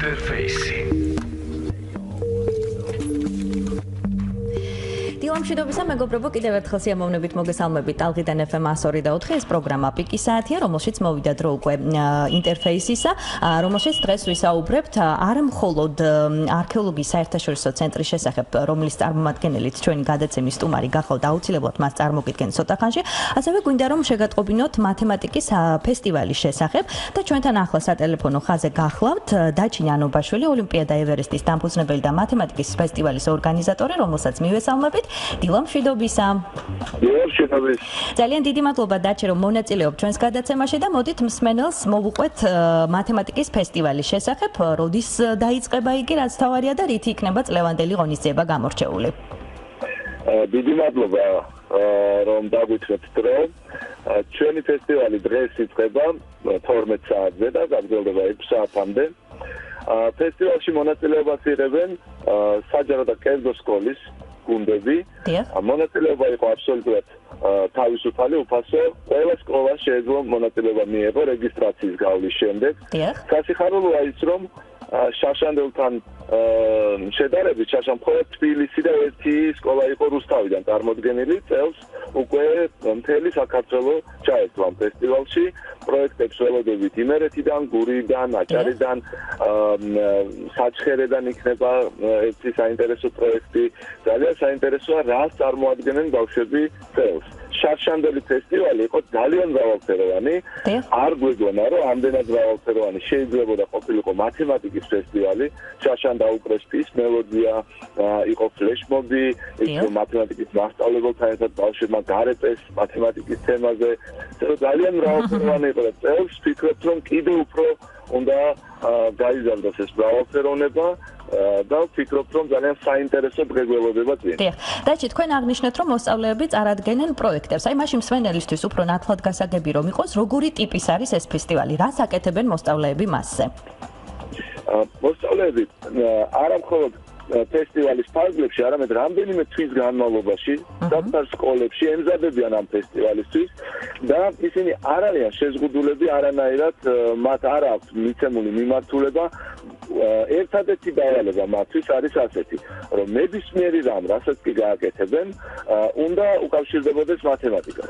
ინტერფეისი. დილამშვიდობისა, მეგობრებო, კიდევ ერთხელ სიამოვნებით მოგესალმებით ტალღიდან FM 102.4. ეს პროგრამა პიკის საათია, რომელშიც მოვიდა დრო უკვე ინტერფეისისა, რომელშიც დღეს ვისაუბრებთ არა მხოლოდ არქეოლოგიის საერთაშორისო ცენტრის შესახებ, რომლის წარმომადგენელიც ჩვენი გადაცემის სტუმარი გახავთ, აუცილებლად მას წარმოგიდგენთ ცოტა ხანში, ასევე გვინდა რომ შეგატყობინოთ მათემატიკის ფესტივალის შესახებ და ჩვენთან ახლა სატელეფონო ხაზზე გახლავთ დაჩინ ანობაშვილი, ოლიმპიადა ევერესტის დამფუძნებელი და მათემატიკის ფესტივალის ორგანიზატორი, რომელსაც მივესალმებით. დილამშვიდობისა. დილამშვიდობის. ძალიან დიდი მადლობა დაჩი რომ მონაწილეობთ ჩვენს გადაცემაში და მოდით მსმენელს მოვუყვეთ მათემატიკის ფესტივალის შესახებ, როდის დაიწყება იგი, რაც თავარია და რითი იქნება წლევანდელი ღონისძიება გამორჩეული. დიდი მადლობა რომ დაგვითხრეთ დრო. ჩვენი ფესტივალი დღეს იწყება 12 საათზე და გაგრძელდება 6 საათამდე. ფესტივალში მონაწილეობას იღებენ საჯარო და კერძო სკოლის გუნდები. მონაწილეობა იყო აბსოლუტურად თავისუფალი, უფასო. ყველა სკოლა შეიძლება მონაწილეობა მიეღო რეგისტრაციის გავლის შემდეგ. სასიხარულოა ის, რომ შაშანდელთან შედარებით შაშან-მხოლოდ თბილისი და ერთი სკოლა იყო რუსთავიდან წარმოდგენილი. წელს უკვე მთელი საქართველო ჩაერთვა ამ ფესტივალში. პროექტებს ველოდებით იმერეთიდან, გურიდან, აჭარიდან, საჩხერედან იქნება ერთი საინტერესო პროექტი. ძალიან საინტერესოა, რას წარმოადგენენ ბავშვები წელს. შარშანდელი ფესტივალი იყო ძალიან მრავალფეროვანი. არ გვეგონა, რომ ამდენად მრავალფეროვანი შეიძლებოდა ყოფილიყო მათემატიკის ფესტივალი. შარშან დაუკრეს ფის მელოდია, იყო ფლეშმობი, იყო მათემატიკის მასწავლებელთან ერთად ბავშვებმა გარეწეს მათემატიკის თემაზე. ძალიან მრავალფეროვანი იყო და წელს ვფიქრობ, რომ კიდევ უფრო უნდა გაიზარდოს ეს მრავალფეროვნება. და ვფიქრობ, რომ ძალიან საინტერესო დღე გველოდება წინ. დაჩი, თქვენ აღნიშნეთ, რომ მოსწავლეები წარადგენენ პროექტებს. აი, მაშინ მსმენელისთვის უფრო ნათლად გასაგები რომ იყოს, როგორი ტიპის არის ეს ფესტივალი? რას აკეთებენ მოსწავლეები მასზე? მოსწავლეები არა მხოლოდ ფესტივალის ფარგლებში, არამედ რამდენიმე თვის განმავლობაში საკუთარ სკოლებში ემზადებიან ამ ფესტივალისთვის და ისინი არ არიან შეზღუდულები არანაირად, მათ არ აქვს მიცემული მიმართულება. ერთადერთი დავალება მათთვის არის ასეთი, რომ ნებისმიერი რამ, რასაც კი გააკეთებენ, უნდა უკავშირდებოდეს მათემატიკას.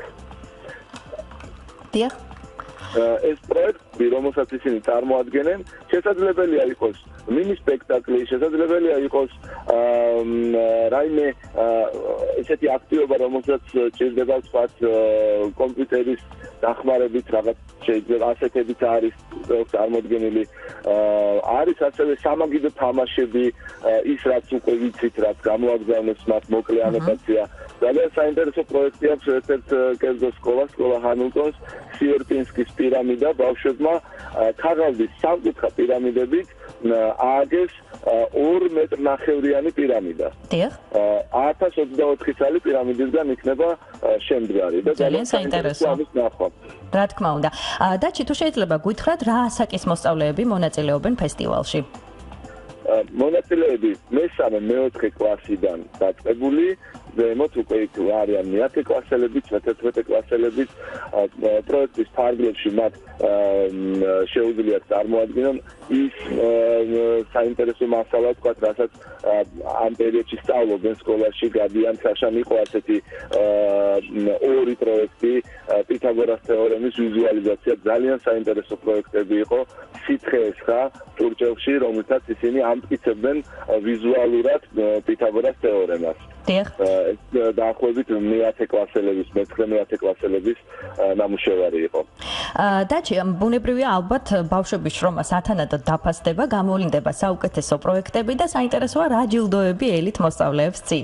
ეს პროექტი, რომელსაც ისინი წარმოადგენენ, შესაძლებელია იყოს მინი სპექტაკლი, შესაძლებელია იყოს რაიმე ესეთი აქტივობა, რომელსაც ჭირდება თქვათ კომპიუტერის დახმარებით რაღაც შეიძლება ასეთებიც არის წარმოდგენილი. არის ასევე სამაგიდო თამაშები, ის რაც უკვე ვიცით, რაც გამოაგზავნებს მათ მოკლე ანოტაცია. ძალიან საინტერესო პროექტი აქვს ერთ-ერთ კერძო სკოლას, სკოლა ჰამილტონს, სიერპინსკის პირამიდა ბავშვებმა ქაღალდის სამკუთხა პირამიდებით ააგეს 2 მეტრნახევრიანი პირამიდა. 1024 წელი პირამიდისგან იქნება შემდგარი და ძალიან საინტერესო. რა თქმა უნდა. დაჩი, თუ შეიძლება გითხრათ, რა ასაკის მოსწავლეები მონაწილეობენ ფესტივალში? მონაწილეები მე-3-მე-4 კლასიდან დაწყებული, ზემოთ უკვე არიან 9 კლასელებიც, 11 კლასელებიც. პროექტის ფარგლებში მათ შეუძლიათ წარმოადგინონ ის საინტერესო მასალა, თქვათ, რასაც ამ პერიოდში სწავლობენ სკოლაში, გადიან. შაშან იყო ასეთი 2 პროექტი, პითაგორას თეორემის ვიზუალიზაცია, ძალიან საინტერესო პროექტები იყო. სითხეესხა ჭურჭელში, რომელსაც ისინი ამტკიცებდნენ ვიზუალურად პითაგორას თეორემას. დაახლოებით 9 კლასელების, მე-9 კლასელების ნამუშევარი იყო. დაჩი, ბუნებრივია ალბათ ბავშვების შრომა სათანადოდ დაფასდება, გამოვლინდება საუკეთესო პროექტები და საინტერესოა რა ჯილდოები ელით მოსწავლეებს წინ.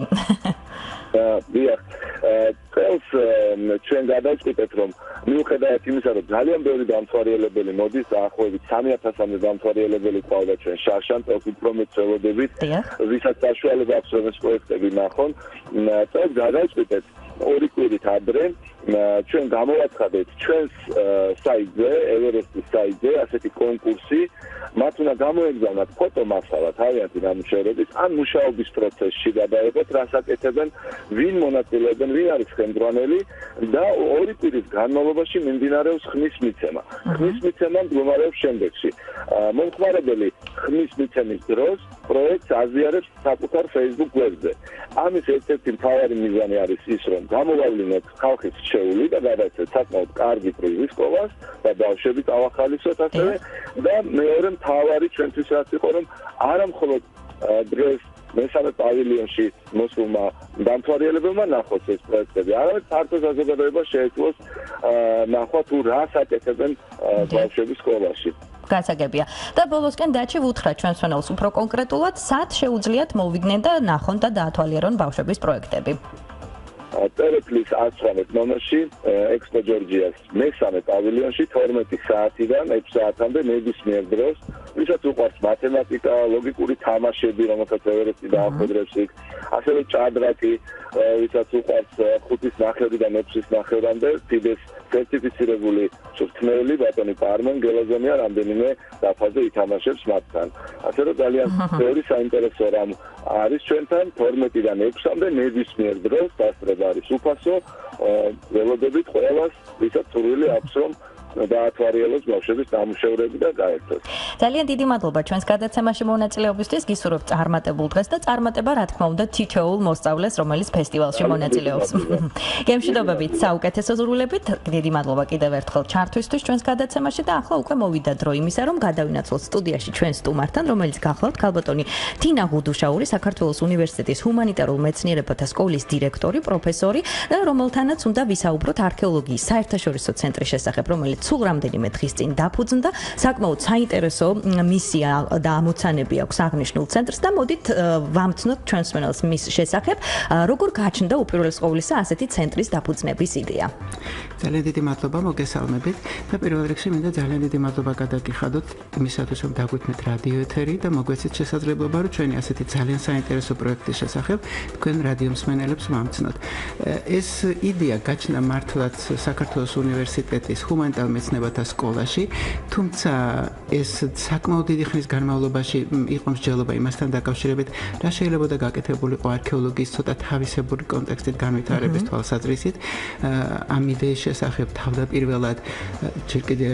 წელს ჩვენ გადავწყვიტეთ, რომ მიუხედავად იმისა, რომ ძალიან ბევრი დამთვალიერებელი მოდის, დაახლოებით 3000-მდე დამთვალიერებელი ყავდა ჩვენ შარშან, წელს უფრო მეტ ველოდებით, ვისაც საშუალება აქვს რომ ეს პროექტები ნახონ. წელს გადავწყვიტეთ 2 კვირით ადრე ჩვენ გამოვაცხადეთ ჩვენს საიტზე, ევერესტის საიტზე ასეთი კონკურსი, მათ უნდა გამოეგზავნათ ფოტომასალა თავიანთი ნამუშევრების ან მუშაობის პროცესში გადაეღოთ, რას აკეთებენ, ვინ მონაწილეობენ, ვინ არის ხელმძღვანელი და 2 კვირის განმავლობაში მიმდინარეობს ხმის მიცემა. ხმის მიცემა მდგომარეობს შემდეგში. მომხმარებელი ხმის მიცემის დროს პროექტს აზიარებს საკუთარ Facebook web-ზე. ამის ერთ-ერთი მთავარი მიზანი არის ის, რომ გამოვავლინოთ ხალხის შეეული და გადაეცეთ საკმაოდ კარგი პრიზი სკოლას და ბავშვები წავახალისოთ ასევე და მეორე მთავარი ჩვენთვის რაც იყო, რომ არა მხოლოდ დღეს მესამე პავილიონში მოსულმა დამთვალიერებელმა ნახოს ეს პროექტები, არამედ ფართო საზოგადოებას შეეძლოს ნახვა თუ რას აკეთებენ ბავშვები სკოლაში. გასაგებია. და ბოლოსკენ დაჩი ვუთხრა ჩვენს ფენელს უფრო კონკრეტულად, სად შეუძლიათ მოვიდნენ და ნახონ და დაათვალიერონ ბავშვების პროექტები. ტერეფლის 119 ნომერში ექსპო ჯორჯიას მესამე პავილიონში 12 საათიდან 6 საათამდე ნებისმიერ დროს, ვისაც უყვარს მათემატიკა, ლოგიკური თამაშები, რომელსაც ევერესტი დაახვედრებს იქ, ასევე ჭადრაკი, ვისაც უყვარს 5-ის ნახევრიდან 6-ის ნახევრამდე, ფიდეს სერტიფიცირებული მწვრთნელი ბატონი პარმენ გელაზონია რამდენიმე დაფაზე ითამაშებს მათთან. ასე რომ ძალიან ბევრი საინტერესო რამ არის ჩვენთან 12-დან 6-მდე ნებისმიერ დროს დასწრება არის უფასო, ველოდებით ყველას, ვისაც სურვილი აქვს რომ დაათვალიეროს ბავშვების დამუშევრები და გაერთოს. ძალიან დიდი მადლობა ჩვენს გადაცემაში მონაწილეობისთვის. გისურვებთ წარმატებულ დღეს და წარმატება რა თქმა უნდა თითოეულ მოსწავლეს, რომელიც ფესტივალში მონაწილეობს. გემშვიდობებით, საუკეთესო ზრუნვლებით. დიდი მადლობა კიდევ ერთხელ ჩართვისთვის ჩვენს გადაცემაში და ახლა უკვე მოვიდა დრო იმისა, რომ გადავინაცვლოთ სტუდიაში ჩვენ სტუმართან, რომელიც გახლავთ ქალბატონი თინა გუდუშაური, საქართველოს უნივერსიტეტის ჰუმანიტარულ მეცნიერებათა სკოლის დირექტორი, პროფესორი და რომელთანაც უნდა ვისაუბროთ არქეოლოგიის საერთაშორისო ცენტრის შესახებ, რომელიც სულ რამდენიმე დღის წინ დაფუძნდა. საკმაოდ საინტერესო მისია და ამოცანები აქვს აღნიშნულ ცენტრს და მოდით ვამცნოთ ჩვენს მენელს მის შესახებ, როგორ გაჩნდა უპირველეს ყოვლისა ასეთი ცენტრის დაფუძნების იდეა. ძალიან დიდი მადლობა მოგესალმებით და პირველ რიგში მინდა ძალიან დიდი მადლობა გადაგიხადოთ იმისათვის, რომ დაგვიქმნით რადიო ეთერი და მოგვეცით შესაძლებლობა, რომ ჩვენი ასეთი ძალიან საინტერესო პროექტის შესახებ თქვენ რადიო მსმენელებს ვამცნოთ. ეს იდეა გაჩნდა მართლაც საქართველოს უნივერსიტეტის ჰუმანიტარულ მეცნიერებათა სკოლაში, თუმცა ეს საკმაოდ დიდი ხნის განმავლობაში იყო მსჯელობა იმასთან დაკავშირებით, რა შეიძლება და გაკეთებულიყო არქეოლოგიის ცოტა თავისებური კონტექსტით განვითარების თვალსაზრისით. ამ იდეის შესახებ თავდაპირველად ჯერ კიდევ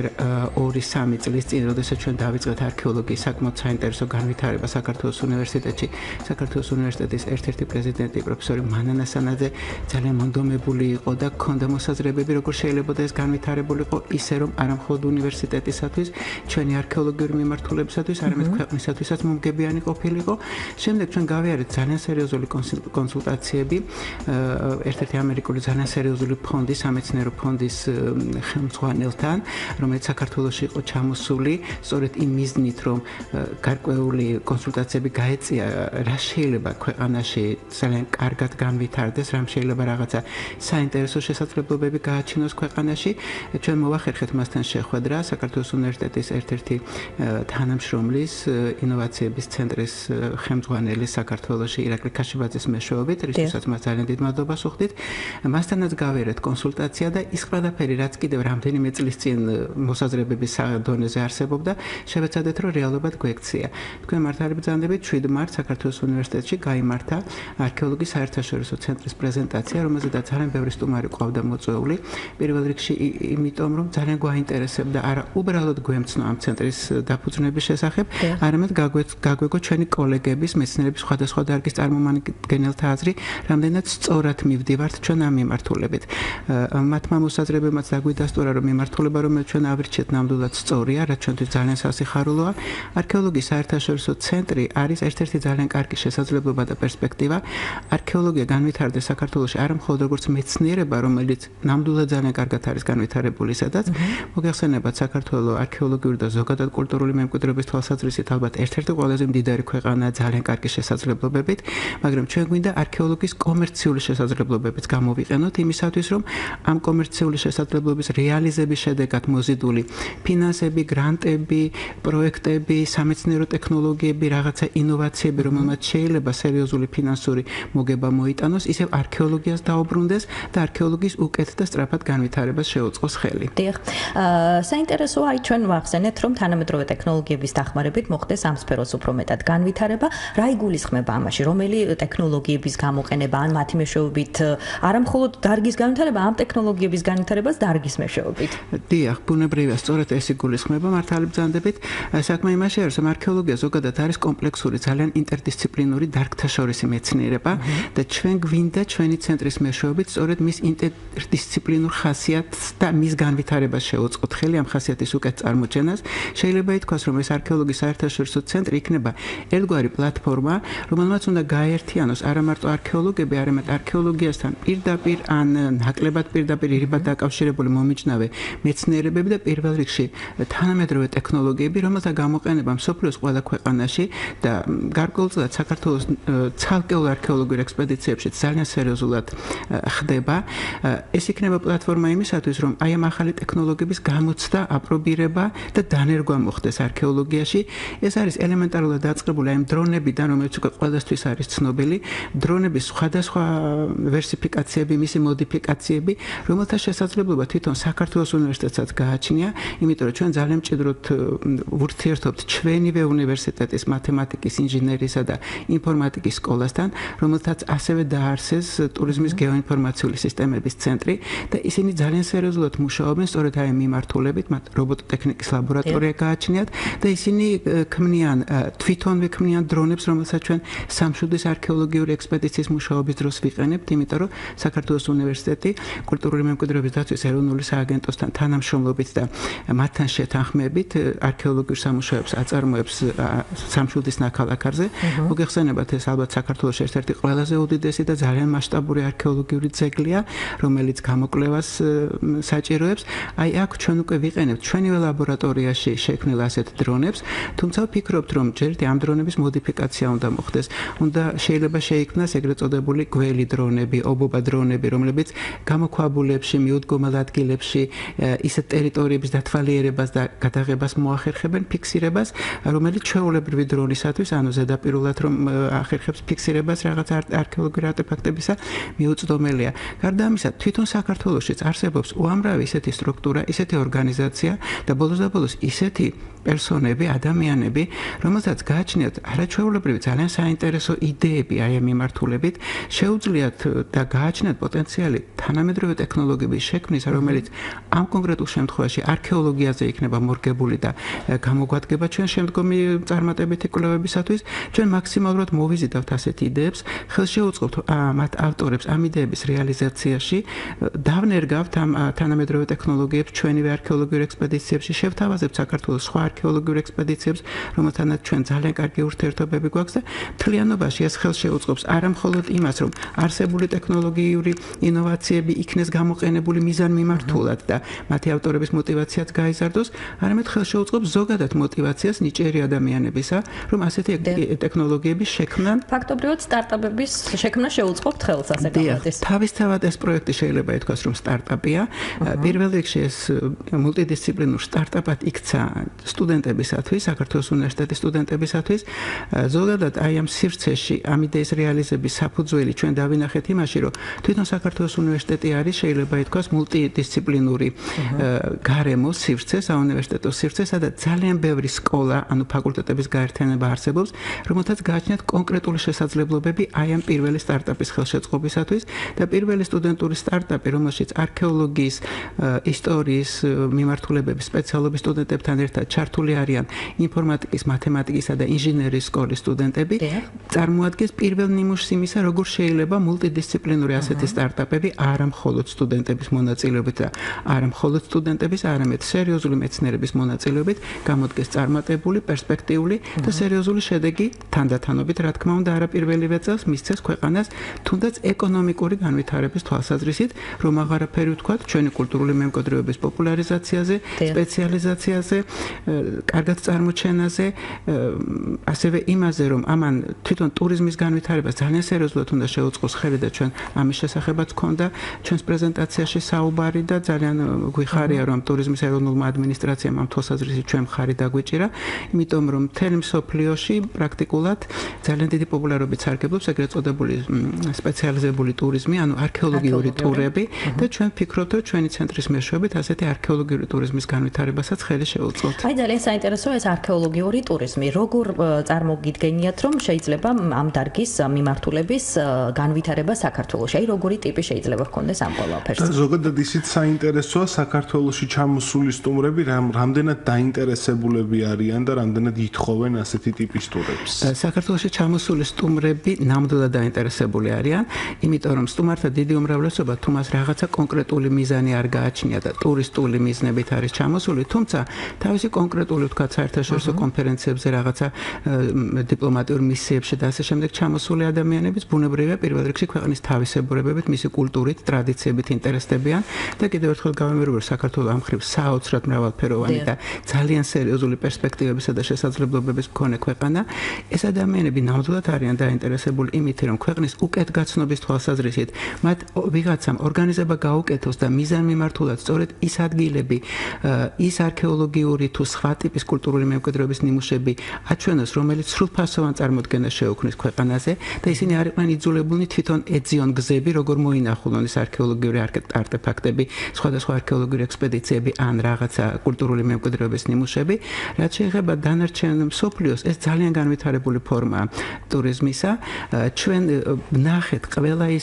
2-3 წლის წინ, როდესაც ჩვენ დავიწყეთ არქეოლოგიის საკმაოდ საინტერესო განვითარება საქართველოს უნივერსიტეტში, საქართველოს უნივერსიტეტის ერთ-ერთი პრეზიდენტი პროფესორი მანანა სანაძე ძალიან მონდომებული იყო და ჰქონდა მოსაზრებები, როგორ შეიძლება ეს განვითარებულიყო ისე, რომ არა მხოლოდ უნივერსიტეტისათვის, ჩვენი არქეოლოგიური მიმართულებისათვის, არამედ ქვეყნისათვისაც მომგებიანი ყოფილიყო. შემდეგ ჩვენ გავიარეთ ძალიან სერიოზული კონსულტაციები ერთ-ერთი ამერიკული ძალიან სერიოზული ფონდი, სამეცნიერო ფონდის ხელმძღვანელთან, რომელიც საქართველოში იყო ჩამოსული, სწორედ იმ მიზნით, რომ გარკვეული კონსულტაციები გაეწია, რა შეიძლება ქვეყანაში ძალიან კარგად განვითარდეს, რამ შეიძლება რაღაცა საინტერესო შესაძლებლობები გააჩინოს ქვეყანაში. ჩვენ მოვახერხეთ მასთან შეხვედრა საქართველოს უნივერსიტეტის ერთ-ერთი თანამშრომლის ინოვაციების ცენტრის ხელმძღვანელის საქართველოში ირაკლი ქაშიბაძის მეშვეობით, რისთვისაც მას ძალიან დიდ მადლობას ვუხდით. მასთანაც გავიარეთ კონსულტაცია და ის ყველაფერი, რაც კიდევ რამდენიმე წლის წინ მოსაზრებების დონეზე არსებობდა, შევეცადეთ, რომ რეალობად გვექცია. თქვენ მართალი ბრძანდებით 7 მარტს საქართველოს უნივერსიტეტში გაიმართა არქეოლოგიის საერთაშორისო ცენტრის პრეზენტაცია, რომელზედაც ძალიან ბევრი სტუმარი ყავდა მოწვეული. პირველ რიგში იმიტომ, რომ ძალიან გვაინტერესებდა არა უბრალოდ გვემცნო ამ ცენტრის დაფუძნების შესახებ, არამედ გაგვეგო ჩვენი კოლეგების, მეცნიერების სხვადასხვა დარგის წარმომადგენელთა აზრი, რამდენად სწორად მივდივართ ჩვენ ამ მიმართულებით. მათმა მოსაზრებებმაც დაგვიდასტურა, რომ მიმართულება, რომელიც ჩვენ ავირჩიეთ, ნამდვილად სწორია, რაც ჩვენთვის ძალიან სასიხარულოა. არქეოლოგიის საერთაშორისო ცენტრი არის ერთ-ერთი ძალიან კარგი შესაძლებლობა და პერსპექტივა. არქეოლოგია განვითარდეს საქართველოში არა მხოლოდ როგორც მეცნიერება, რომელიც ნამდვილად ძალიან კარგად არის განვითარებული, სადაც მოგეხსენებათ საქართველოს არქეოლოგიური და ზოგადად კულტურული მემკვიდრეობის თვალსაზრისით ალბათ ერთ-ერთი ყველაზე მდიდარი ქვეყანა ძალიან კარგი შესაძლებლობებით, მაგრამ ჩვენ გვინდა არქეოლოგიის კომერციული შესაძლებლობებიც გამოვიყენოთ იმისათვის, რომ ამ კომერციული შესაძლებლობის რეალიზების შედეგად მოზიდული ფინანსები, გრანტები, პროექტები, სამეცნიერო ტექნოლოგიები, რაღაცა ინოვაციები, რომელმაც შეიძლება სერიოზული ფინანსური მოგება მოიტანოს, ისევ არქეოლოგიას დაუბრუნდეს და არქეოლოგიის უკეთ და სწრაფად განვითარებას შეუწყოს ხელი. დიახ, საინტერესოა აი ჩვენ ვახსენეთ რომ თანამედროვე ტექნოლოგიების დახმარებით მოხდეს ამ სფეროს უფრო მეტად განვითარება. რა იგულისხმება ამაში? რომელი ტექნოლოგიების გამოყენება ან მათი მეშვეობით არა მხოლოდ დარგის განვითარება, ამ ტექნოლოგიების განვითარებას დარგის მეშვეობით? დიახ, ბუნებრივია, სწორედ ეს იგულისხმება მართალი ბრძანდებით. საქმე იმაშია, რომ არქეოლოგია ზოგადად არის კომპლექსური, ძალიან ინტერდისციპლინური დარგთაშორისი მეცნიერება და ჩვენ გვინდა ჩვენი ცენტრის მეშვეობით სწორედ მის ინტერდისციპლინურ ხასიათს და მის განვითარებას შევუწყოთ ხელი ამ ხასიათის უკეთ წარმოჩენას. შეიძლება ითქვას, რომ ეს არქეოლოგიის საერთაშორისო ცენტრი იქნება ერთგვარი პლატფორმა, რომელმაც უნდა გააერთიანოს არა მარტო არქეოლოგები, არამედ არქეოლოგიასთან პირდაპირ ან ნაკლებად პირდაპირ ირიბად დაკავშირებული მომიჯნავე მეცნიერებები და პირველ რიგში თანამედროვე ტექნოლოგიები, რომელთა გამოყენება მსოფლიოს ყველა ქვეყანაში და გარკვეულწილად საქართველოს ცალკეულ არქეოლოგიურ ექსპედიციებში ძალიან სერიოზულად ხდება. ეს იქნება პლატფორმა იმისათვის, რომ აი ამ ახალი ტექნოლოგიების გამოცდა, აპრობირება და დანერგვა მოხდეს არქეოლოგიაში. ეს არის ელემენტარულად დაწყებული აი ამ დრონებიდან, რომელიც უკვე ყველასთვის არის ცნობილი, დრონების სხვადასხვა ვერსიფიკაციები, მისი მოდიფიკაციები, რომელთა შესაძლებლობა თვითონ საქართველოს უნივერსიტეტსაც გააჩნია, იმიტომ რომ ჩვენ ძალიან მჭიდროდ ვურთიერთობთ ჩვენივე უნივერსიტეტის მათემატიკის, ინჟინერიისა და ინფორმატიკის სკოლასთან, რომელთაც ასევე დაარსეს ტურიზმის გეოინფორმაციული სისტემების ცენტრი და ისინი ძალიან სერიოზულად მუშაობენ სწორედ აი მიმართულებით, მათ რობოტოტექნიკის ლაბორატორია გააჩნიათ და ისინი თვითონვე ქმნიან დრონებს, რომელსაც ჩვენ სამშვილდის არქეოლოგიური ექსპედიციის მუშაობის დროს ვიყენებთ, იმიტომ რომ საქართველოს უნივერსიტეტი კულტურული მემკვიდრეობის დაცვის ეროვნული სააგენტოსთან თანამშრომლობით და მათთან შეთანხმებით არქეოლოგიურ სამუშაოებს აწარმოებს სამშვილდის ნაქალაქარზე. მოგეხსენებათ, ეს ალბათ საქართველოს ერთ-ერთი ყველაზე უდიდესი და ძალიან მასშტაბური არქეოლოგიური ძეგლია, რომელიც გამოკვლევას საჭიროებს. აი აქ ჩვენ უკვე ვიყენებთ ჩვენივე ლაბორატორიაში შექმნილ ასეთ დრონებს, თუმცა ვფიქრობთ, რომ ჯერ ამ დრონების მოდიფიკაცია უნდა მოხდეს. შეიძლება შეიქმნას ეგრეთ წოდებული გველი დრონები, ობობა დრონები, რომლებიც გამოქვაბულებში, მიუდგომელ ადგილებში ისეთ ტერიტორიების დათვალიერებას და გადაღებას მოახერხებენ, ფიქსირებას, რომელიც ჩვეულებრივი დრონისათვის, ანუ ზედაპირულად რომ ახერხებს ფიქსირებას რაღაც არქეოლოგიური არტეფაქტებისა, მიუწვდომელია. გარდა ამისა, თვითონ საქართველოშიც არსებობს უამრავი ისეთი სტრუქტურა, ისეთი ორგანიზაცია და ბოლოს და ბოლოს ისეთი პერსონები, ადამიანები, რომელთაც გააჩნიათ არაჩვეულებრივი ძალიან საინტერესო იდეები აი ამ მიმართულებით, შეუძლიათ და გააჩნიათ პოტენციალი თანამედროვე ტექნოლოგიების შექმნის, რომელიც ამ კონკრეტულ შემთხვევაში არქეოლოგიაზე იქნება მორგებული და გამოგვადგება ჩვენ შემდგომი წარმატებითი კვლევებისათვის, ჩვენ მაქსიმალურად მოვიზიდავთ ასეთ იდეებს, ხელშეუწყობთ მათ ავტორებს ამ იდეების რეალიზაციაში, დავნერგავთ ამ თანამედროვე ტექნოლოგიებს ჩვენივე არქეოლოგიურ ექსპედიციებში, შევთავაზებთ საქართველოს სხვა არქეოლოგიურ ექსპედიციებს, რომელთანაც ჩვენ ძალიან კარგი ურთიერთობები გვაქვს და მთლიანობაში ეს ხელშეუწყობს არა მხოლოდ იმას, რომ არსებული ტექნოლოგიური ინოვაციები იქნეს გამოყენებული მიზანმიმართულად და მათი ავტორების мотиваციაც გაიზარდოს, არამედ ხელშეუწყობს ზოგადად мотиваციას ნიჭიერი ადამიანებისა, რომ ასეთი ტექნოლოგიების შექმნან ფაქტობრივად სტარტაპების შექმნა შეუწყობთ ხელს, ასე გამოდის. თავისთავად ეს პროექტი შეიძლება ითქვას, რომ სტარტაპია. პირველ რიგში ეს მულტიდისციპლინურ სტარტაპად იქცა სტუდენტებისათვის, საქართველოს უნივერსიტეტის სტუდენტებისათვის. ზოგადად აი ამ სივრცეში ამ იდეის რეალიზების საფუძველი ჩვენ დავინახეთ იმაში, რომ თვითონ საქართველოს უნივერსიტეტი არის, შეიძლება ითქვას, მულტიდისციპლინური გარემო სივრცე, საუნივერსიტეტო სივრცე, სადაც ძალიან ბევრი სკოლა, ანუ ფაკულტეტების გაერთიანება არსებობს, რომელთაც გააჩნიათ კონკრეტული შესაძლებლობები აი ამ პირველი სტარტაპის ხელშეწყობისათვის და პირველი სტუდენტური სტარტაპი, რომელშიც არქეოლოგიის, ისტორიის მიმართულებების სპეციალობის სტუდენტებთან ერთად ჩართული არიან ინფორმატიკის, მათემატიკისა და ინჟინერიის სკოლის სტუდენტები, წარმოადგენს პირველ ნიმუშს იმისა, როგორ შეიძლება მულტიდისციპლინური ასეთი სტარტაპები არა მხოლოდ სტუდენტების მონაწილეობით და არა მხოლოდ სტუდენტების, არამედ სერიოზული მეცნიერების მონაწილეობით გამოდგეს წარმატებული, პერსპექტიული და სერიოზული შედეგი თანდათანობით, რა თქმა უნდა, არა პირველივე წელს მისცეს ქვეყანას თუნდაც ეკონომიკური განვითარების თვალსაზრისით, რომ აღარაფერი ვთქვათ ჩვენი კულტურული მემკვიდრეობის პოპულარიზაციაზე, სპეციალიზაციაზე, კარგად წარმოჩენაზე, ასევე იმაზე, რომ ამან თვითონ ტურიზმის განვითარებას ძალიან სერიოზულად უნდა შეუწყოს ხელი და ჩვენ ამის შესახებაც ჰქონდა ჩვენს პრეზენტაციაში საუბარი და ძალიან გვიხარია, რომ ტურიზმის ეროვნულმა ადმინისტრაციამ ამ თვალსაზრისით ჩვენ მხარი დაგვიჭირა, იმიტომ რომ მთელ მსოფლიოში პრაქტიკულად ძალიან დიდი პოპულარობით სარგებლობს ეგრეთ წოდებული სპეციალიზებული ტურიზმი, ანუ არქეოლოგიური ტურები და ჩვენ ვფიქრობთ, რომ ჩვენი ცენტრის მეშვეობით ასეთი არქეოლოგიური ტურიზმის განვითარებასაც ხელი შეუწყოთ. აი ძალიან საინტერესოა ეს არქეოლოგიური ტურიზმი. როგორ წარმოგიდგენიათ, რომ შეიძლება ამ დარგის მიმართულების განვითარება საქართველოში? აი როგორი ტიპი შეიძლება ჰქონდეს ამ ყველაფერს? ზოგადად ისიც საინტერესოა საქართველოში ჩამოსული სტუმრები რამდენად დაინტერესებულები არიან და რამდენად ითხოვენ ასეთი ტიპის ტურებს. საქართველოში ჩამოსული სტუმრები ნამდვილად დაინტერესებული არიან, იმიტომ რომ სტუმართა დიდი უმრავლესობა თუ მას რაღაცა კონკრეტული მიზანი არ გააჩნია და ტურისტული მიზნებით არის ჩამოსული, თუმცა თავისი კონკრეტული ვთქვათ საერთაშორისო კონფერენციებზე რაღაცა დიპლომატიურ მისიებში და ასე შემდეგ ჩამოსული ადამიანების ბუნებრივია პირველ რიგში ქვეყნის თავისებურებებით, მისი კულტურით, ტრადიციებით ინტერესდებიან და კიდევ ერთხელ გავიმეორებ, რომ საქართველოს ამ მხრივ საოცრად მრავალფეროვანი და ძალიან სერიოზული პერსპექტივებისა და შესაძლებლობების მქონე ქვეყანა. ეს ადამიანები ნამდვილად არიან დაინტერესებული იმით, რომ ქვეყნის უკეთგაცნობის თვალსაზრისით მათ ვიღაცამ ორგანიზება გაუკეთოს და მიზანმიმართულად სწორედ ის ადგილები, ის არქეოლოგიური თუ სხვა ტიპის კულტურული მემკვიდრეობის ნიმუშები აჩვენოს, რომელიც სრულფასოვან წარმოდგენას შეუქმნის ქვეყანაზე და ისინი არ იყვნენ იძულებულნი თვითონ ეძიონ გზები, როგორ მოინახულონ ეს არქეოლოგიური არტეფაქტები, სხვადასხვა არქეოლოგიური ექსპედიციები ან რაღაცა კულტურული მემკვიდრეობის ნიმუშები, რაც შეეხება დანარჩენ მსოფლიოს, ეს ძალიან განვითარებული ფორმაა ტურიზმისა. ჩვენ ვნახეთ ყველა ის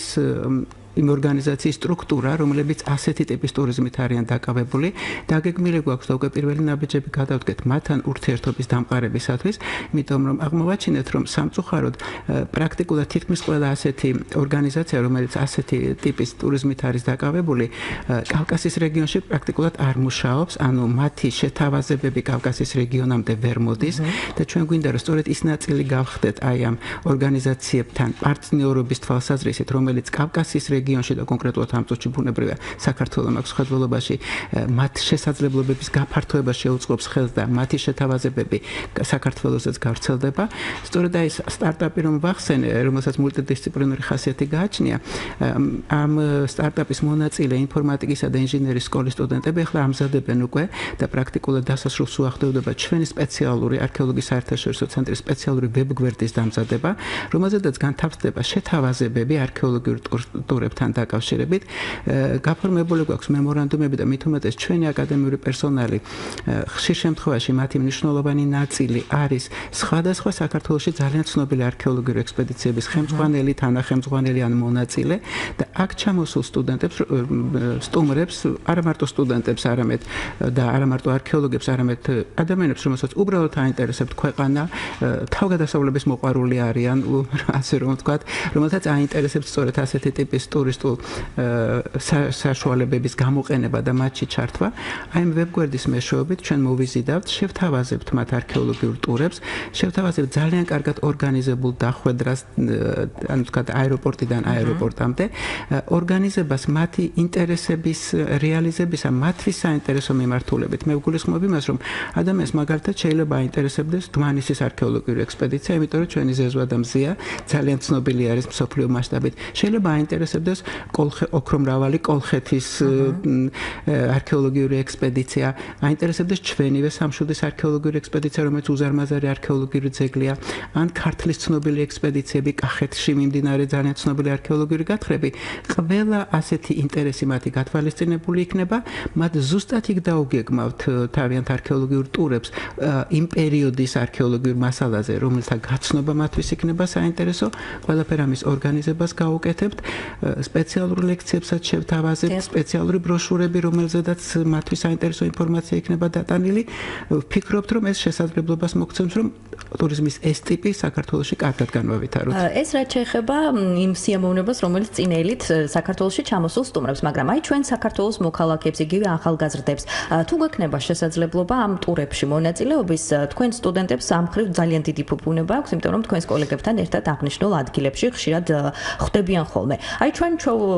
იმ ორგანიზაციის სტრუქტურა, რომლებიც ასეთი ტიპის ტურიზმით არიან დაკავებული, დაგეგმილი გვაქვს და უკვე პირველი ნაბიჯები გადავდგეთ მათთან ურთიერთობის დამყარებისათვის, იმიტომ რომ აღმოვაჩინეთ, რომ სამწუხაროდ პრაქტიკულად თითქმის ყველა ასეთი ორგანიზაცია, რომელიც ასეთი ტიპის ტურიზმით არის დაკავებული, კავკასიის რეგიონში პრაქტიკულად არ მუშაობს, ანუ მათი შეთავაზებები კავკასიის რეგიონამდე ვერ მოდის და ჩვენ გვინდა რომ სწორედ ის ნაწილი გავხდეთ აი ამ ორგანიზაციებთან პარტნიორობის თვალსაზრისით, რომელიც კავკასიის რეგიონში და კონკრეტულად ამ წუთში ბუნებრივია საქართველოს აქვს ხელმძღვანელობაში მათ შესაძლებლობების გაფართოება შეუწყობს ხელს და მათი შეთავაზებები საქართველოსაც გავრცელდება. სწორედ აი ეს სტარტაპი რომ ვახსენე, რომელსაც მულტიდისციპლინური ხასიათი გააჩნია, ამ სტარტაპის მონაწილე ინფორმატიკისა და ინჟინერიის სკოლის სტუდენტები ახლა ამზადებენ უკვე და პრაქტიკულად დასასრულს უახლოვდება ჩვენი სპეციალური არქეოლოგიის საერთაშორისო ცენტრის სპეციალური ვებგვერდის დამზადება, რომელზედაც განთავსდება შეთავაზებები არქეოლოგიურ ტურებთან დაკავშირებით. გაფორმებული გვაქვს მემორანდუმები და მით უმეტეს ჩვენი აკადემიური პერსონალი ხშირ შემთხვევაში მათი მნიშვნელოვანი ნაწილი არის სხვადასხვა საქართველოში ძალიან ცნობილი არქეოლოგიური ექსპედიციების ხელმძღვანელი, თანახელმძღვანელი ან მონაწილე და აქ ჩამოსულ სტუმრებს, არა მარტო სტუდენტებს, არამედ და არა მარტო არქეოლოგებს, არამედ ადამიანებს, რომელსაც უბრალოდ აინტერესებთ ქვეყანა, თავგადასავლების მოყვარული არიან, ასე რომ ვთქვათ, რომელთაც აინტერესებთ სწორედ ასეთი ტიპის ტურისტულ საშუალებების გამოყენება და მათში ჩართვა. აი ამ ვებგვერდის მეშვეობით ჩვენ მოვიზიდავთ, შევთავაზებთ მათ არქეოლოგიურ ტურებს, შევთავაზებთ ძალიან კარგად ორგანიზებულ დახვედრას, ანუ ვთქვათ აეროპორტიდან აეროპორტამდე, ორგანიზებას მათი ინტერესების რეალიზებისა, მათთვის საინტერესო მიმართულებით. მე ვგულისხმობ იმას, რომ ადამიანს მაგალითად შეიძლება აინტერესებდეს დმანისის არქეოლოგიური ექსპედიცია, იმიტომ რომ ჩვენი ზეზვა და მზია ძალიან ცნობილი არის მსოფლიო მასშტაბით. შეიძლება აინტერესებდეს ოქრომრავალი კოლხეთის არქეოლოგიური ექსპედიცია, აინტერესებდეს ჩვენივე სამშვილდის არქეოლოგიური ექსპედიცია, რომელიც უზარმაზარი არქეოლოგიური ძეგლია, ან ქართლის ცნობილი ექსპედიციები, კახეთში მიმდინარე ძალიან ცნობილი არქეოლოგიური გათხრები. ყველა ასეთი ინტერესი მათი გათვალისწინებული იქნება, მათ ზუსტად იქ დაუგეგმავთ თავიანთ არქეოლოგიურ ტურებს იმ პერიოდის არქეოლოგიურ მასალაზე, რომელთა გაცნობა მათთვის იქნება საინტერესო, ყველაფერ ამის ორგანიზებას გაუკეთებთ, სპეციალურ ლექციებსაც შევთავაზებთ, სპეციალური ბროშურები, რომელზედაც მათთვის საინტერესო ინფორმაცია იქნება დატანილი. ვფიქრობთ, რომ ეს შესაძლებლობას მოგცემს, რომ ტურიზმის ეს ტიპი საქართველოში კარგად განვავითაროთ. ეს რაც შეეხება იმ სიამოვნებას, რომელიც წინელით საქართველოში ჩამოსულ სტუმრებს, მაგრამ აი ჩვენ საქართველოს მოქალაქეებს, იგივე ახალგაზრდებს, თუ გვექნება შესაძლებლობა ამ ტურებში მონაწილეობის, თქვენ სტუდენტებს ამ მხრივ ძალიან დიდი ფუფუნება აქვს, იმიტომ რომ თქვენს კოლეგებთან ერთად აღნიშნულ ადგილებში ხშირად ხვდებიან ხოლმე. აი ჩვენ თქვენ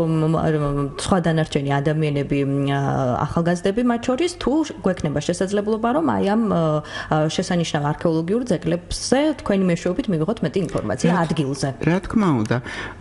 სხვა დანარჩენი ადამიანები ახალგაზრდები მათ შორის თუ გვექნება შესაძლებლობა რომ აი ამ შესანიშნავ არქეოლოგიურ ძეგლებზე თქვენი მეშვეობით მივიღოთ მეტი ინფორმაცია ადგილზე. რა თქმა უნდა,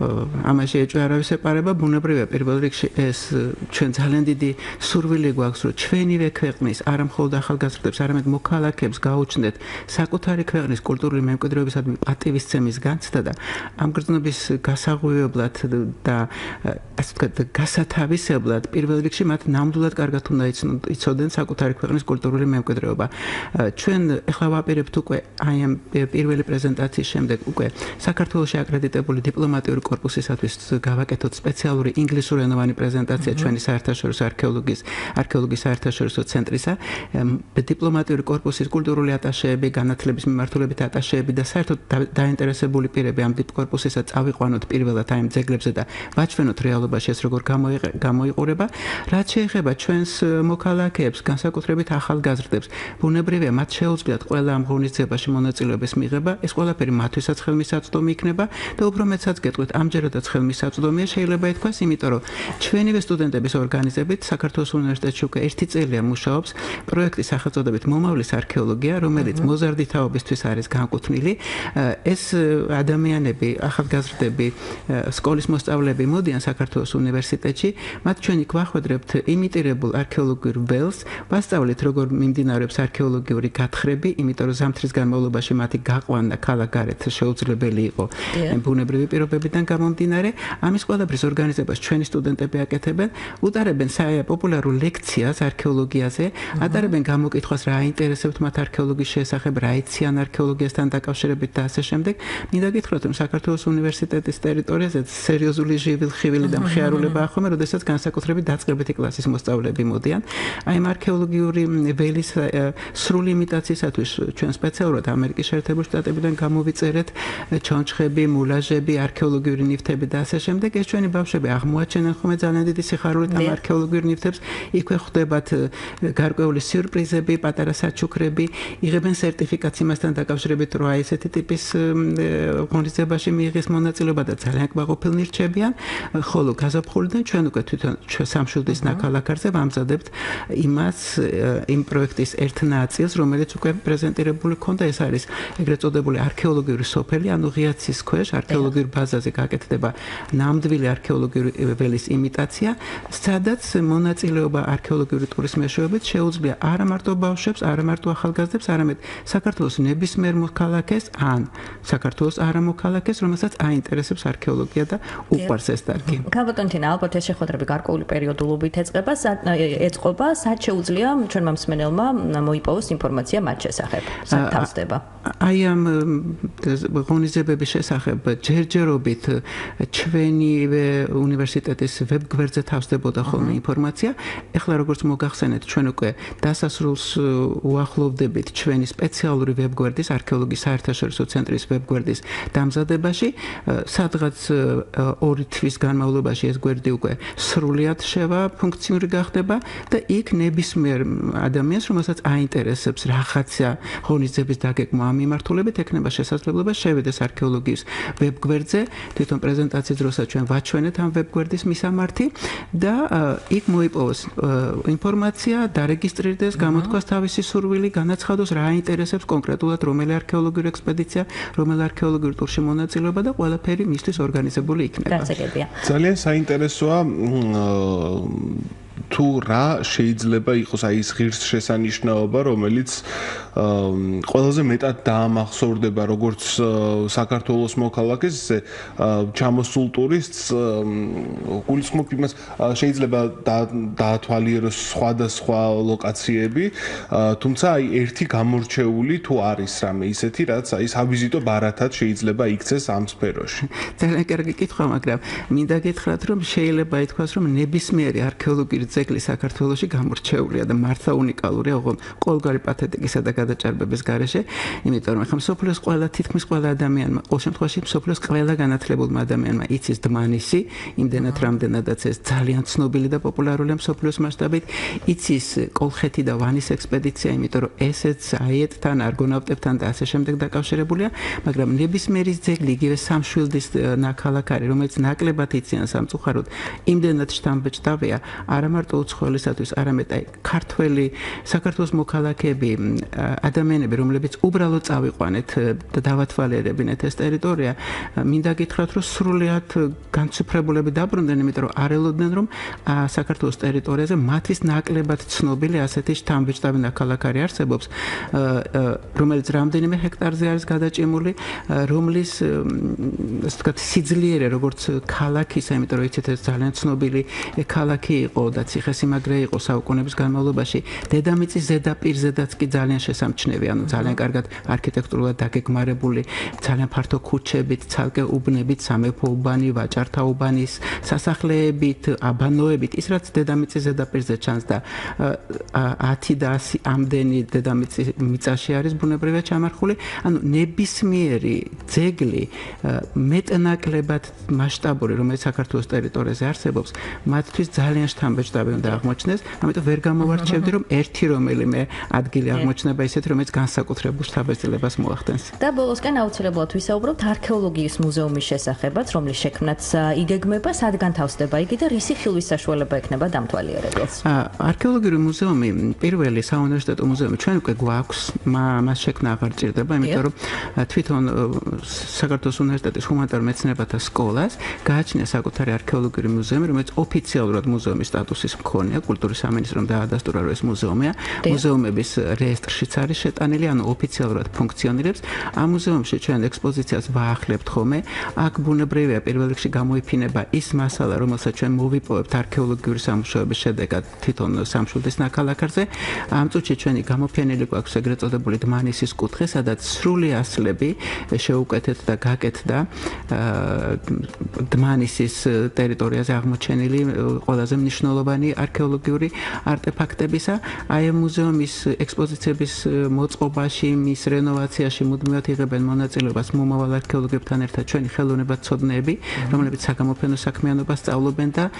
ამაში ეჭვი არავის ეპარება, ბუნებრივია პირველ რიგში ეს ჩვენ ძალიან დიდი სურვილი გვაქვს, რომ ჩვენივე ქვეყნის არა მხოლოდ ახალგაზრდებს, არამედ მოქალაქეებს გაუჩნდეთ საკუთარი ქვეყნის კულტურული მემკვიდრეობისადმი პატივისცემის განცდა და ამ გრძნობის გასაღვივებლად და ასე ვთქვათ, გასათავისებლად პირველ რიგში მათ ნამდვილად კარგად უნდა იცოდნენ საკუთარი ქვეყნის კულტურული მემკვიდრეობა. ჩვენ ახლა ვაპირებთ უკვე აი ამ პირველი პრეზენტაციის შემდეგ უკვე საქართველოში აკრედიტებული დიპლომატიური კორპუსისათვის გავაკეთოთ სპეციალური ინგლისურენოვანი პრეზენტაცია ჩვენი საერთაშორისო არქეოლოგიის საერთაშორისო ცენტრისა. დიპლომატიური კორპუსის კულტურული ატაშეები, განათლების მიმართულებით ატაშეები და საერთოდ დაინტერესებული პირები ამ კორპუსისა წავიყვანოთ პირველად აი ამ ძეგლებზე და ვაჩვენოთ რეალობაში ეს როგორ გამოიყურება. რაც შეეხება ჩვენს მოქალაქეებს, განსაკუთრებით ახალგაზრდებს, ბუნებრივია მათ შეუძლიათ ყველა ამ ღონისძიებაში მონაწილეობის მიღება. ეს ყველაფერი მათთვისაც ხელმისაწვდომი იქნება და უფრო მეცაც გეტყვით, ამჯერადაც ხელმისაწვდომია შეიძლება ითქვას, იმიტომ რომ ჩვენივე სტუდენტების ორგანიზებით საქართველოს უნივერსიტეტში უკვე 1 წელია მუშაობს პროექტის სახელწოდებით მომავლის არქეოლოგია, რომელიც მოზარდი თაობისთვის არის განკუთვნილი. ეს ადამიანები, ახალგაზრდები, სკოლის მოსწავლეები მოდიან საქართველოს უნივერსიტეტში, მათ ჩვენი გვახვედრებთ იმიტირებულ არქეოლოგიურ ველს, ვასწავლეთ როგორ მიმდინარეობს არქეოლოგიური გათხრები, იმიტომ რომ ზამთრის განმავლობაში მათი გაყვანა ქალაქგარეთ შეუძლებელი იყო ბუნებრივი პირობებიდან გამომდინარე. ამის ყველაფრის ორგანიზებას ჩვენი სტუდენტები აკეთებენ, უტარებენ პოპულარულ ლექციას არქეოლოგიაზე, ატარებენ გამოკითხვას რა აინტერესებთ მათ არქეოლოგიის შესახებ, რა იციან არქეოლოგიასთან დაკავშირებით და ასე შემდეგ. მინდა გითხრათ, რომ საქართველოს უნივერსიტეტის ტერიტორიაზე სერიოზული ჟივილ-ხივილი და მხიარულება ახომა, როდესაც განსაკუთრებით დაწყებითი კლასის მოსწავლეები მოდიან. აი ამ არქეოლოგიური ველის სრული იმიტაციისათვის ჩვენ სპეციალურად ამერიკის შეერთებული შტატებიდან გამოვიწერეთ ჩონჩხები, მულაჟები, არქეოლოგიური ნივთები და ასე შემდეგ. ეს ჩვენი ბავშვები აღმოაჩენენ ხოლმე ძალიან დიდი სიხარულით ამ არქეოლოგიურ ნივთებს. იქვე ხვდებათ გარკვეული სიურპრიზები, პატარა საჩუქრები, იღებენ სერტიფიკატს იმასთან დაკავშირებით, რომ აი ესეთი ტიპის ღონისძიებაში მიიღეს მონაწილეობა და ძალიან კმაყოფილნი რჩებიან. ხოლო გაზაფხულიდან ჩვენ უკვე თვითონ სამშვილდის ნაქალაქარზე ვამზადებთ იმ პროექტის ერთ ნაწილს, რომელიც უკვე პრეზენტირებული ქონდა. ეს არის ეგრეთ წოდებული არქეოლოგიური სოფელი, ანუ ღია ცის ქვეშ არქეოლოგიურ ბაზაზე გაკეთდება ნამდვილი არქეოლოგიური ველის იმიტაცია, სადაც მონაწილეობა არქეოლოგიური ტურის მეშვეობით შეუძლია არა მარტო ბავშვებს, არა მარტო ახალგაზრდებს, არამედ საქართველოს ნებისმიერ მოქალაქეს ან საქართველოს არამოქალაქეს, რომელსაც აინტერესებს არქეოლოგია და უყვარს ეს დარგი. გაბატონთინა, ალბათ ეს შეხვედრები გარკვეული პერიოდულობით ეწყობა, სად შეუძლია ჩვენმა მსმენელმა მოიპოვოს ინფორმაცია მათ შესახებ. სად თავსდება? აი ამ ღონისძიებების შესახებ ჯერჯერობით ჩვენივე უნივერსიტეტის ვებგვერდზე თავსდებოდა ხოლმე ინფორმაცია. ეხლა როგორც მოგახსენეთ, ჩვენ უკვე დასასრულს უახლოვდებით ჩვენი სპეციალური ვებგვერდის, არქეოლოგიის საერთაშორისო ცენტრის ვებგვერდის დამზადებაში, სადღაც 2 თვის განმავლობაში ეს გვერდი უკვე სრულად შევა ფუნქციური გახდება და იქ ნებისმიერ ადამიანს, რომელსაც აინტერესებს რაღაცა ღონისძიების დაგეგმა ამ მიმართულებით, ექნება შესაძლებლობა შევიდეს არქეოლოგიის ვებგვერდზე, თვითონ პრეზენტაციის დროსაც ჩვენ ვაჩვენეთ ამ ვებგვერდის მისამართი და იქ მოიპოვოს ინფორმაცია, დარეგისტრირდეს, გამოთქვას თავისი სურვილი, განაცხადოს რა აინტერესებს კონკრეტულად რომელი არქეოლოგიური ექსპედიცია, რომელ არქეოლოგიურ ტურში მონაწილეობა და ყველაფერი მისთვის ორგანიზებული იქნება. ძალიან საინტერესოა თუ რა შეიძლება იყოს აი ეს ღირსშესანიშნაობა, რომელიც ყველაზე მეტად დაამახსოვრდება როგორც საქართველოს მოქალაქეს, ისე ჩამოსულ ტურისტს, გულისხმობ იმას, შეიძლება დაათვალიეროს სხვადასხვა ლოკაციები, თუმცა აი ერთი გამორჩეული თუ არის რამე ისეთი, რაც აი სავიზიტო ბარათად შეიძლება იქცეს ამ სფეროში. ძალიან კარგი კითხვა, მაგრამ მინდა გითხრათ, რომ შეიძლება ითქვას, რომ ნებისმიერი არქეოლოგიური ძეგლი საქართველოში გამორჩეულია და მართლა უნიკალურია ყოველგვარი პათეტიკისა და გადაჭარბების გარეშე, იმიტომ რომ ახლა მსოფლიოს თითქმის ყველა ადამიანმა, ყოველ შემთხვევაში მსოფლიოს ყველა განათლებულმა ადამიანმა იცის დმანისი, იმდენად რამდენადაც ეს ძალიან ცნობილი და პოპულარულია მსოფლიოს მასშტაბით, იცის კოლხეთი და ვანის ექსპედიცია, იმიტომ რომ ესეც აიეტთან, არგონავტებთან და ასე შემდეგ დაკავშირებულია, მაგრამ ნებისმიერი ძეგლი იგივე სამშვილდის ნაქალაქარი, რომელიც ნაკლებად იციან სამწუხაროდ, იმდენად შთამბეჭდავია, არა მარტო უცხოელისათვის, არამედ აი ქართველი საქართველოს მოქალაქეები, ადამიანები, რომლებიც უბრალოდ წავიყვანეთ და დავათვალიერებინეთ ეს ტერიტორია, მინდა გითხრათ, რომ სრულიად განციფრებულები დაბრუნდნენ, იმიტომ რომ არ ელოდნენ, რომ საქართველოს ტერიტორიაზე მათთვის ნაკლებად ცნობილი ასეთი შთამბეჭდავი ნაქალაქარი არსებობს, რომელიც რამდენიმე ჰექტარზე არის გადაჭიმული, რომლის ასე ვთქვათ, სიძლიერე როგორც ქალაქისა, იმიტომ რომ იცით ეს ძალიან ცნობილი ქალაქი იყო და ციხესიმაგრე იყო საუკუნეების განმავლობაში, დედამიწის ზედაპირზედაც კი ძალიან შესამჩნევია, ანუ ძალიან კარგად არქიტექტურულად დაგეგმარებული, ძალიან ფართო ქუჩებით, ცალკე უბნებით, სამეფო უბანი, ვაჭართა უბანის სასახლეებით, აბანოებით, ის რაც დედამიწის ზედაპირზე ჩანს და 10 და 100 ამდენი დედამიწის მიწაში არის ბუნებრივად ჩამარხული, ანუ ნებისმიერი ძეგლი მეტნაკლებად მასშტაბური, რომელიც საქართველოს ტერიტორიაზე არსებობს, მათთვის ძალიან შთამბეჭდავი უნდა აღმოჩნდეს, ამიტომ ვერ გამოვარჩევდი, რომ ერთი რომელიმე ადგილი აღმოჩნდება ისეთი, რომელიც განსაკუთრებულ შთაბეჭდილებას მოახდენს. და ბოლოსკენ აუცილებლად ვისაუბრებთ არქეოლოგიის მუზეუმის შესახებაც, რომლის შექმნაც იგეგმება, სად განთავსდება იგი და რისი ხილვის საშუალება ექნება დამთვალიერებელს. არქეოლოგიური მუზეუმი, პირველი საუნივერსიტეტო მუზეუმი ჩვენ უკვე გვაქვს, მას შექმნა აღარ ჭირდება, იმიტომ რომ თვითონ საქართველოს უნივერსიტეტის ჰუმანიტარ მეცნიერებათა სკოლას გააჩნია საკუთარი არქეოლოგიური მუზეუმი, რომელიც ოფიციალურად მუზეუმის სტატუსის მქონეა, კულტურის სამინისტრომ დაადასტურა, რომ ეს მუზეუმია. მუზეუმების რეესტრშიც არის შეტანილი, ანუ ოფიციალურად ფუნქციონირებს. ამ მუზეუმში ჩვენ ექსპოზიციას ვაახლებთ ხოლმე. აქ ბუნებრივია პირველ რიგში გამოიფინება ის მასალა, რომელსაც ჩვენ მოვიპოვებთ არქეოლოგიური სამუშაოების შედეგად თვითონ სამშვილდის ნაქალაქარზე. ამ წუთში ჩვენი გამოფენილი გვაქვს ეგრეთ წოდებული დმანისის კუთხე, სადაც სრული ასლები შეუკეთეთ და გაკეთდა დმანისის ტერიტორიაზე აღმოჩენილი ყველაზე მნიშვნელოვანი არქეოლოგიური არტეფაქტებისა. აი ამ მუზეუმის ექსპოზიციების მოწყობაში, მის რენოვაციაში მუდმივად იღებენ მონაწილეობას მომავალ არქეოლოგებთან ერთად ჩვენი ხელოვნებაცოდნეები, რომლებიც საგამოფენო საქმიანობას სწავლობენ და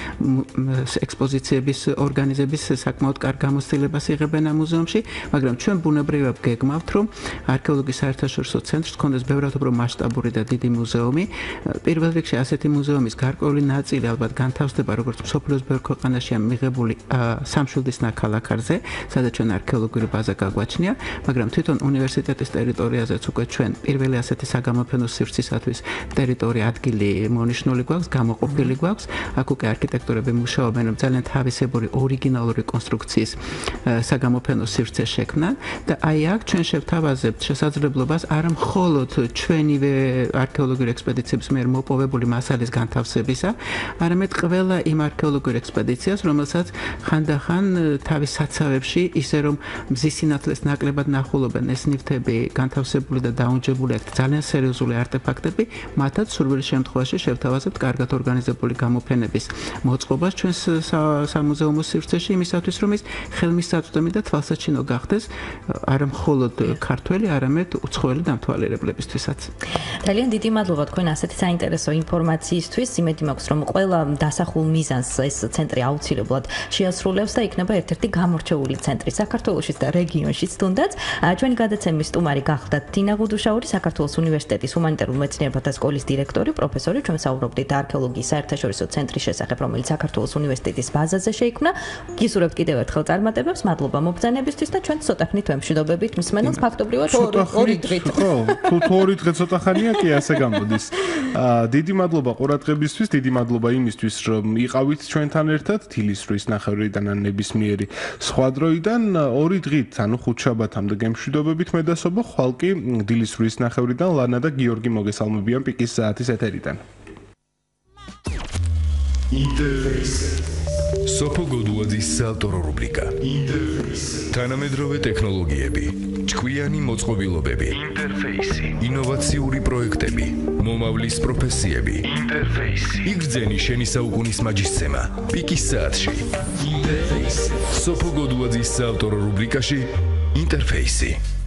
ექსპოზიციების ორგანიზების საკმაოდ კარგ გამოცდილებას იღებენ ამ მუზეუმში, მაგრამ ჩვენ ბუნებრივად გეგმავთ, რომ არქეოლოგიის საერთაშორისო ცენტრს ჰქონდეს ბევრად უფრო მასშტაბური და დიდი მუზეუმი. პირველ რიგში ასეთი მუზეუმის გარკვეული ნაწილი ალბათ განთავსდება, როგორც მსოფლიოს ბევრ ქვეყანაშია მიღებული სამშვილდის ნაქალაქარზე, სადაც ჩვენ არქეოლოგიური ბაზა გაგვაჩნია, მაგრამ თვითონ უნივერსიტეტის ტერიტორიაზეც უკვე ჩვენ პირველი ასეთი საგამოფენო სივრცისათვის ტერიტორია ადგილი მონიშნული გვაქვს, გამოყოფილი გვაქვს. აქ უკვე არქიტექტორები მუშაობენ, რომ ძალიან თავისებური ორიგინალური კონსტრუქციის საგამოფენო სივრცე შექმნან და აი აქ ჩვენ შევთავაზებთ შესაძლებლობას არა მხოლოდ ჩვენივე არქეოლოგიური ექსპედიციების მიერ მოპოვებული მასალის განთავსებისა, არამედ ყველა იმ არქეოლოგიურ ექსპედიციას, რომელსაც ხანდახან თავის საცავებში ისე რომ მზის სინათლეს ნაკლებად ნახულობენ ეს ნივთები განთავსებული და დაუნჯებული აქ ძალიან სერიოზული არტეფაქტები, მათაც სრულ შემთხვევაში შევთავაზებთ კარგად ორგანიზებული გამოფენების მოწყობას ჩვენს სამუზეუმო სივრცეში იმისათვის, რომ ის ხელმისაწვდომი და თვალსაჩინო გახდეს არა მხოლოდ ქართველი, არამედ უცხოელი დამთვალიერებლებისთვისაც. ძალიან დიდი მადლობა თქვენ ასეთი საინტერესო ინფორმაციისთვის. იმედი მაქვს, რომ ყველა დასახულ მიზანს ეს ცენტრი აუცილებლად შეასრულებს და იქნება ერთ-ერთი გამორჩეული ცენტრი საქართველოშიც და რეგიონშიც თუნდაც. ჩვენი გადაცემის სტუმარი გახდათ თინა გუდუშაური, საქართველოს უნივერსიტეტის ჰუმანიტარულ მეცნიერებათა სკოლის დირექტორი, პროფესორი. ჩვენ საუბრობდით არქეოლოგიის საერთაშორისო ცენტრის შესახებ, რომელიც საქართველოს უნივერსიტეტის ბაზაზე შეიქმნა. გისურვებთ კიდევ ერთხელ წარმატებებს, მადლობა მობრძანებისთვის და ჩვენ ცოტა ხნით ვემშვიდობებით მსმენელს ფაქტობრივად 2 დღით. ხო, თუ 2 დღე ცოტა ხანია კი ასე გამოდის. დიდი მადლობა ყურადღებისთვის, დიდი მადლობა იმისთვის, რომ იყავით ჩვენთან ერთად თილისწრის ნახევრიდან ან ნებისმიერი სხვა დროიდან 2 დღით, ანუ ხუთშაბათამდე გემშვიდობებით მე და სობო, ხვალ კი დილისწრის ნახევრიდან ლანა და გიორგი მოგესალმებიან პიკის საათის ეთერიდან. სოფო გოდუაძის საავტორო რუბრიკა. თანამედროვე ტექნოლოგიები, ჭკვიანი მოწყობილობები, ინტერფეისი, ინოვაციური პროექტები, მომავლის პროფესიები, ინტერფეისი. იგრძენი შენი საუკუნის მაჯისცემა, პიკის საათში. ინტერფეისი. სოფო გოდუაძის საავტორო რუბრიკაში ინტერფეისი.